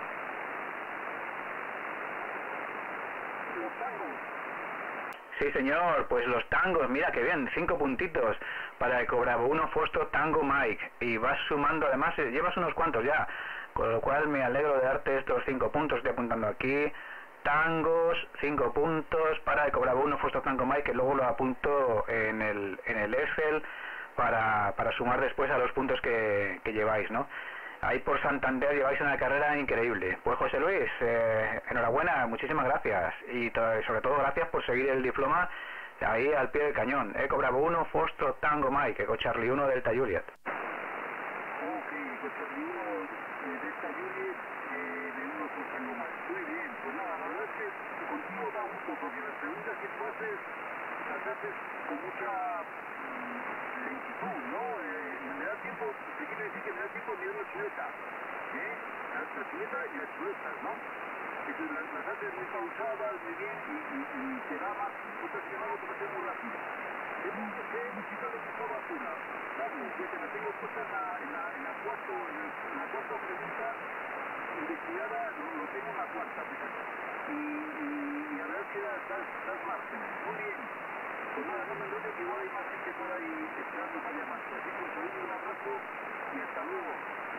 Sí, señor, pues los tangos, mira que bien, cinco puntitos para Eco Bravo uno Foxtrot Tango Mike, y vas sumando, además llevas unos cuantos ya, con lo cual me alegro de darte estos cinco puntos, estoy apuntando aquí, tangos, cinco puntos para Eco Bravo uno Foxtrot Tango Mike, que luego lo apunto en el, en el Excel para, para sumar después a los puntos que, que lleváis, ¿no? Ahí por Santander lleváis una carrera increíble. Pues José Luis, eh, enhorabuena, muchísimas gracias. Y to- sobre todo gracias por seguir el diploma ahí al pie del cañón. Eco Bravo uno, Foxtrot Tango Mike, Eco Charlie uno, Delta Juliet. Ok, pues Charlie uno, eh, Delta Juliet, eh, de uno por Tango Mike. Muy bien, pues nada, la verdad es que contigo da gusto, porque las preguntas que tú haces, las haces con mucha mm, lentitud, ¿no? Eh, me da tiempo, te quiere decir que me da tiempo de la chuleta, ¿eh? La, la chuleta y las chuletas, ¿no? Entonces las, las haces muy pausadas, muy bien, y, y, y te da más, otras que no, otras que muy rápido. ¿Qué música le gustaba a Cela? Dale, yo te la tengo puesta en la, en la, en la, cuarto, en, el, en la cuarta pregunta, investigada, lo, lo tengo en la cuarta, fíjate. Y, y, y a ver que estás, estás más. Muy bien. Pues nada, no me enrolles, que igual hay más gente por ahí esperando para llamarte. Así que un saludo, un abrazo y hasta luego.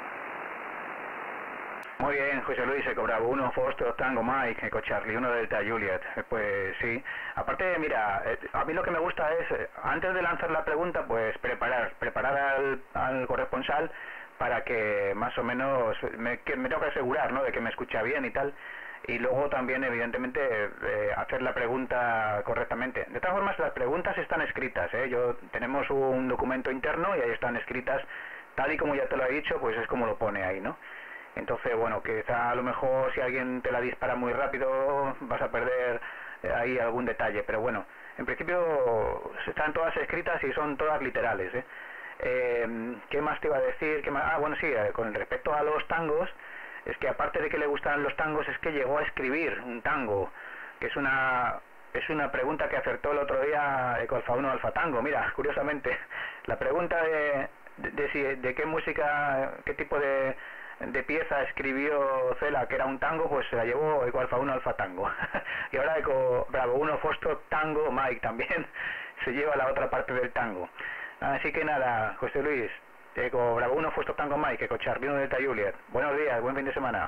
Muy bien, José Luis, Eco Bravo uno, Foxtrot Tango Mike, Eco Charlie uno, Delta Juliet. Eh, Pues sí. Aparte, mira, eh, a mí lo que me gusta es, eh, antes de lanzar la pregunta, pues preparar, preparar al, al corresponsal para que más o menos me, que me tengo que asegurar, ¿no?, de que me escucha bien y tal. Y luego también, evidentemente, eh, hacer la pregunta correctamente. De todas formas, las preguntas están escritas, ¿eh? Yo, tenemos un documento interno y ahí están escritas, tal y como ya te lo he dicho, pues es como lo pone ahí, ¿no? Entonces, bueno, quizá a lo mejor si alguien te la dispara muy rápido vas a perder eh, ahí algún detalle, pero bueno, en principio están todas escritas y son todas literales, ¿eh? Eh, ¿Qué más te iba a decir? ¿Qué más? Ah, bueno, sí, eh, con respecto a los tangos, es que aparte de que le gustan los tangos, es que llegó a escribir un tango, que es una es una pregunta que acertó el otro día Eco Alfa uno Alfa Tango. Mira, curiosamente, la pregunta de, de, de, si, de qué música, qué tipo de, de pieza escribió Cela, que era un tango, pues se la llevó Eco Alfa uno Alfa Tango. Y ahora Eco Bravo uno Foxtrot Tango Mike también se lleva la otra parte del tango. Así que nada, José Luis, Eco Bravo uno Foxtrot Tango Mike, Eco Charlie uno Delta Juliet. Buenos días, buen fin de semana.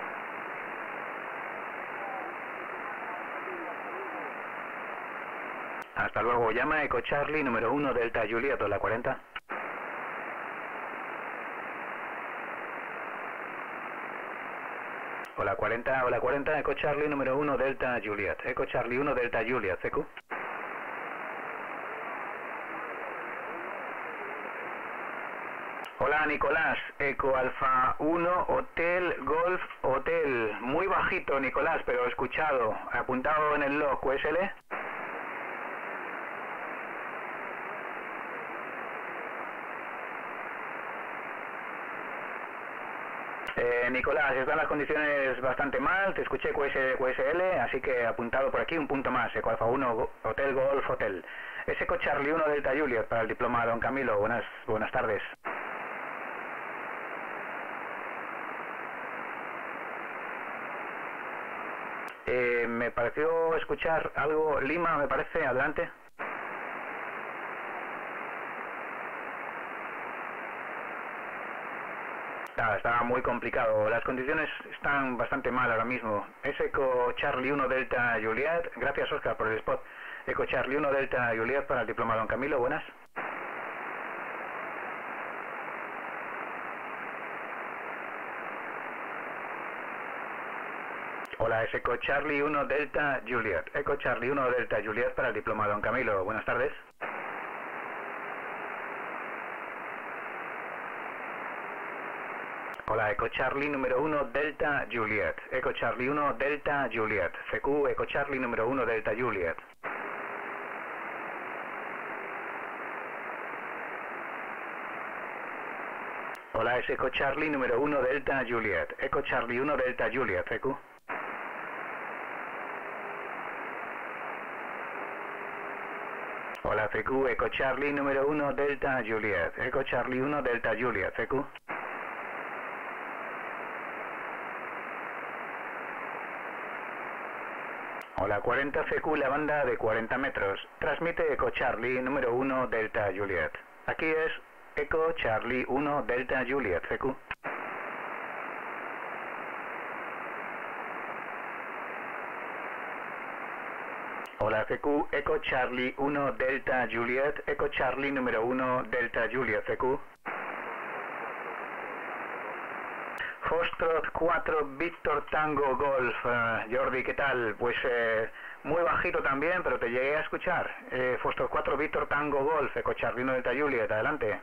Hasta luego. Llama Eco Charlie número uno Delta Juliet, la cuarenta. Hola cuarenta, hola cuarenta, Eco Charlie número uno Delta Juliet. Eco Charlie uno Delta Juliet, C Q. Hola Nicolás, Eco Alfa uno, Hotel, Golf, Hotel. Muy bajito Nicolás, pero escuchado. Apuntado en el log, Q S L. Eh, Nicolás, están las condiciones bastante mal, te escuché Q S, Q S L, así que apuntado por aquí un punto más, Eco Alfa uno, Hotel Golf Hotel. Es Eco Charlie uno Delta Juliet para el diploma Don Camilo, buenas, buenas tardes. Eh, me pareció escuchar algo, Lima me parece, adelante. Está, está muy complicado, las condiciones están bastante mal ahora mismo. Es Eco Charlie uno Delta Juliet, gracias Oscar por el spot. Eco Charlie uno Delta Juliet para el diploma Don Camilo, buenas. Hola, es Eco Charlie uno Delta Juliet. Eco Charlie uno Delta Juliet para el diploma Don Camilo, buenas tardes. Hola, Eco Charlie número uno Delta Juliet. Eco Charlie uno Delta Juliet. C Q, Eco Charlie número uno Delta Juliet. Hola, es Eco Charlie número uno Delta Juliet. Eco Charlie uno Delta Juliet, C Q. Hola, C Q, Eco Charlie número uno Delta Juliet. Eco Charlie uno Delta Juliet, C Q. Hola, cuarenta C Q, la banda de cuarenta metros. Transmite Eco Charlie número uno Delta Juliet. Aquí es Eco Charlie uno Delta Juliet, C Q. Hola, C Q, Eco Charlie uno Delta Juliet. Eco Charlie número uno Delta Juliet, C Q. Foxtrot cuatro Víctor Tango Golf. Uh, Jordi, ¿qué tal? Pues eh, muy bajito también, pero te llegué a escuchar. Eh, Foxtrot cuatro Víctor Tango Golf, Eco Charlie uno Delta Juliet, adelante.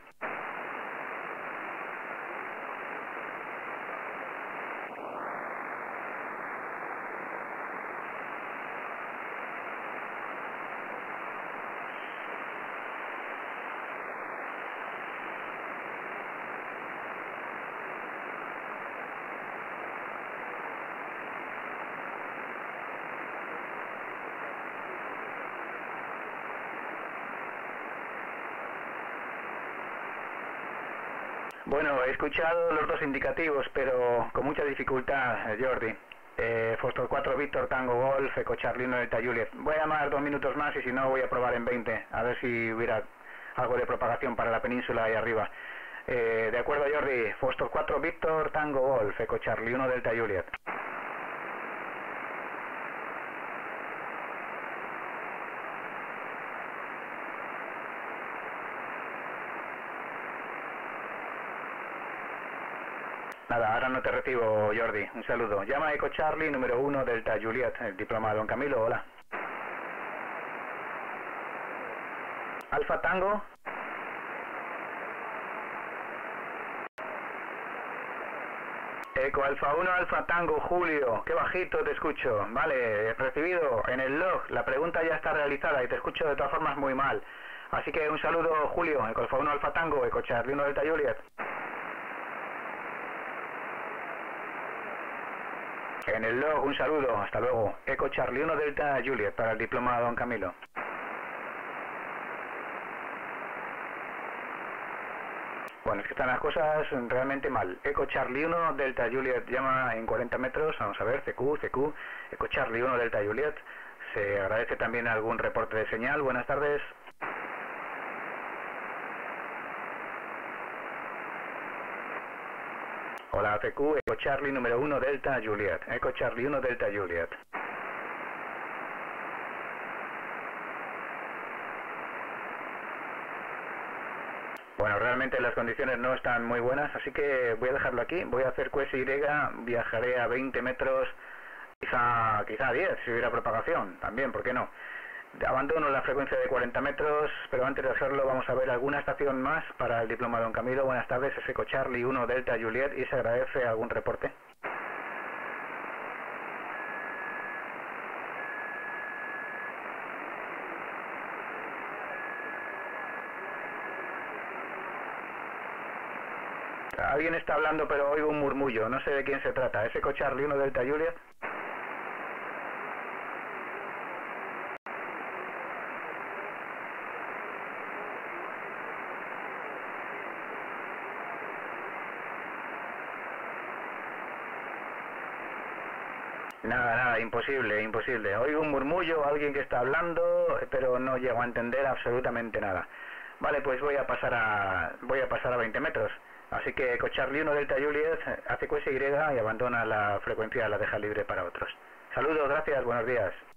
Bueno, he escuchado los dos indicativos, pero con mucha dificultad, Jordi. Eh, Foxtrot cuatro Víctor Tango Golf, Eco Charlie uno Delta Juliet. Voy a llamar dos minutos más y si no voy a probar en veinte, a ver si hubiera algo de propagación para la península ahí arriba. Eh, de acuerdo, Jordi. Foxtrot cuatro Víctor Tango Golf, Eco Charlie uno Delta Juliet. Nada, ahora no te recibo, Jordi. Un saludo. Llama a Eco Charlie número uno Delta Juliet, el diploma Don Camilo, hola. Alfa Tango. Eco Alfa uno, Alfa Tango, Julio. Qué bajito te escucho. Vale, recibido en el log. La pregunta ya está realizada y te escucho de todas formas muy mal. Así que un saludo, Julio. Eco Alfa uno, Alfa Tango, Eco Charlie uno Delta Juliet. En el log, un saludo, hasta luego. Eco Charlie uno Delta Juliet para el diploma Don Camilo. Bueno, es que están las cosas realmente mal. Eco Charlie uno Delta Juliet llama en cuarenta metros, vamos a ver, C Q, C Q. Eco Charlie uno Delta Juliet. Se agradece también algún reporte de señal, buenas tardes. Hola, C Q, Eco Charlie número uno Delta Juliet. Eco Charlie uno Delta Juliet. Bueno, realmente las condiciones no están muy buenas, así que voy a dejarlo aquí. Voy a hacer Q S Y, viajaré a veinte metros, quizá, quizá a diez si hubiera propagación, también, ¿por qué no? Abandono la frecuencia de cuarenta metros, pero antes de hacerlo vamos a ver alguna estación más para el diploma Don Camilo. Buenas tardes, es Eco Charlie uno Delta Juliet y se agradece algún reporte. Ha Alguien está hablando, pero oigo un murmullo. No sé de quién se trata. ¿Ese coche Charlie uno Delta Juliet? Nada, nada, imposible, imposible. Oigo un murmullo, alguien que está hablando, pero no llego a entender absolutamente nada. Vale, pues voy a pasar a voy a pasar a veinte metros. Así que Eco Charlie uno Delta Juliet hace Q S Y y abandona la frecuencia, la deja libre para otros. Saludos, gracias, buenos días.